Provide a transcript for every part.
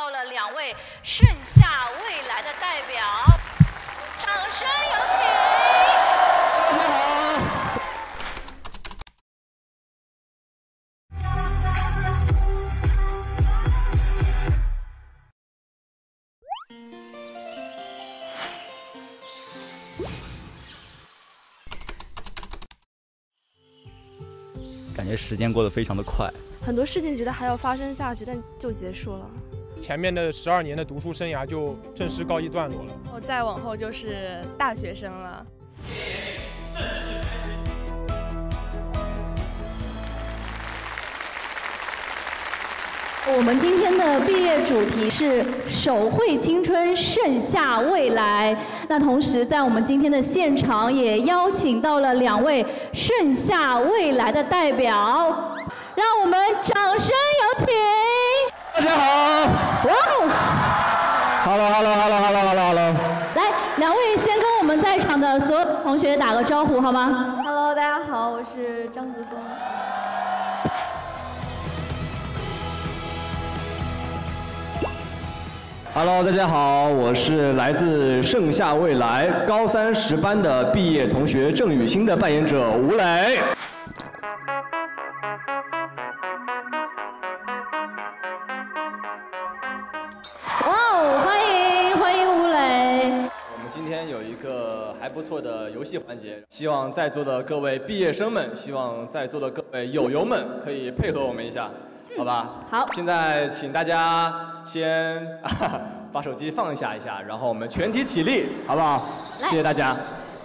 到了2位盛夏未来的代表，掌声有请。 大家好。 感觉时间过得非常的快， 很多事情觉得还要发生下去，但就结束了。 前面的12年的读书生涯就正式告一段落了。 我再往后就是大学生了。 我们今天的毕业主题是手绘青春，盛夏未来。那同时，在我们今天的现场也邀请到了2位盛夏未来的代表，让我们掌声有请。 大家好。 哇哦 ！Hello。 来，2位先跟我们在场的所有同学打个招呼，好吗 ？Hello， 大家好，我是张子枫。 Hello， 大家好，我是来自盛夏未来高3 10班的毕业同学郑雨欣的扮演者吴磊。 哇哦，欢迎吴磊。 我们今天有一个还不错的游戏环节，希望在座的各位毕业生们，希望在座的各位友友们可以配合我们一下。 好吧， 好。 现在请大家先把手机放下一下，然后我们全体起立，好不好？谢谢大家。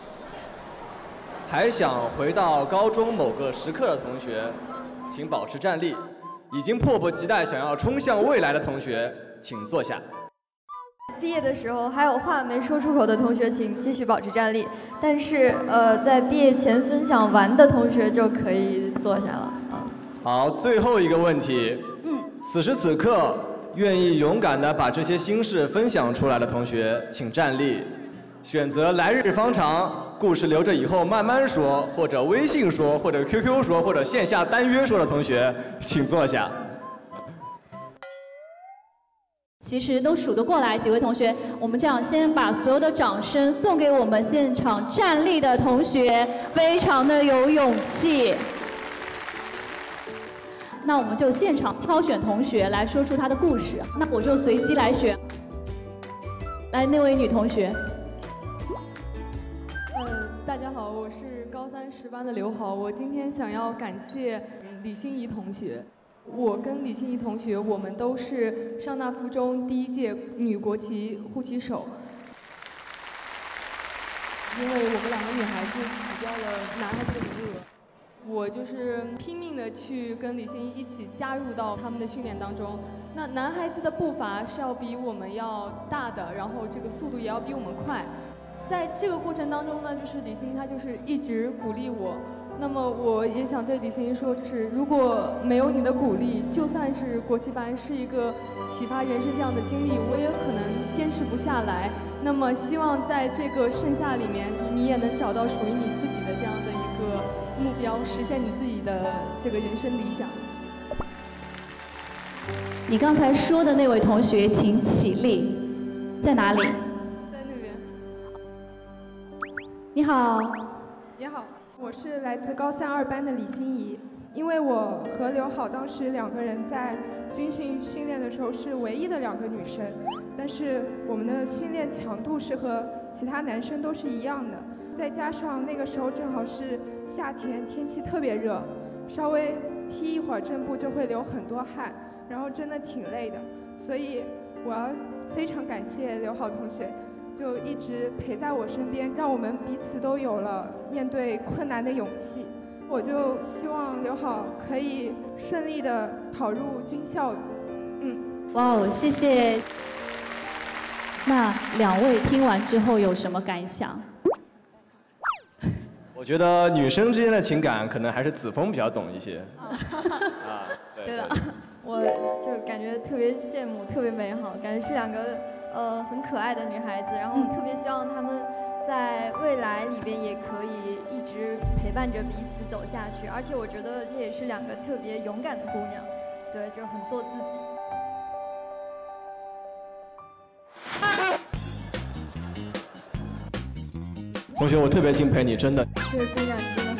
还想回到高中某个时刻的同学，请保持站立；已经迫不及待想要冲向未来的同学，请坐下。 毕业的时候还有话没说出口的同学，请继续保持站立。但是在毕业前分享完的同学就可以坐下了啊。 好，最后一个问题。此时此刻，愿意勇敢地把这些心事分享出来的同学，请站立。选择来日方长，故事留着以后慢慢说，或者微信说，或者 QQ 说，或者线下单约说的同学，请坐下。 其实都数得过来，几位同学，我们这样先把所有的掌声送给我们现场站立的同学，非常的有勇气。 那我们就现场挑选同学来说出他的故事。那我就随机来选。来，那位女同学。 大家好，我是高3 10班的刘豪。我今天想要感谢李欣怡同学。我跟李欣怡同学，我们都是上纳附中第1届女国旗护旗手。因为我们2个女孩子起掉了男孩子的名额。 我就是拼命的去跟李欣怡一起加入到他们的训练当中。那男孩子的步伐是要比我们要大的，然后这个速度也要比我们快。在这个过程当中呢，就是李欣怡她就是一直鼓励我。那么我也想对李欣怡说，就是如果没有你的鼓励，就算是国旗班是一个启发人生这样的经历，我也可能坚持不下来。那么希望在这个盛夏里面，你也能找到属于你自己的这样的一个 目标，实现你自己的这个人生理想。 你刚才说的那位同学，请起立，在哪里？ 在那边。 你好。 你好，我是来自高3 2班的李欣怡。因为我和刘好当时2个人在军训练的时候是唯一的2个女生，但是我们的训练强度是和其他男生都是一样的。 再加上那个时候正好是夏天，天气特别热，稍微踢一会儿正步就会流很多汗，然后真的挺累的。所以我要非常感谢刘好同学，就一直陪在我身边，让我们彼此都有了面对困难的勇气。我就希望刘好可以顺利的考入军校。 哇哦，谢谢。那2位听完之后有什么感想？ 我觉得女生之间的情感可能还是子枫比较懂一些。 对的，我就感觉特别羡慕，特别美好，感觉是2个很可爱的女孩子，然后特别希望她们在未来里边也可以一直陪伴着彼此走下去。而且我觉得这也是2个特别勇敢的姑娘，对，就很做自己。 同学，我特别敬佩你，真的。 这个姑娘真的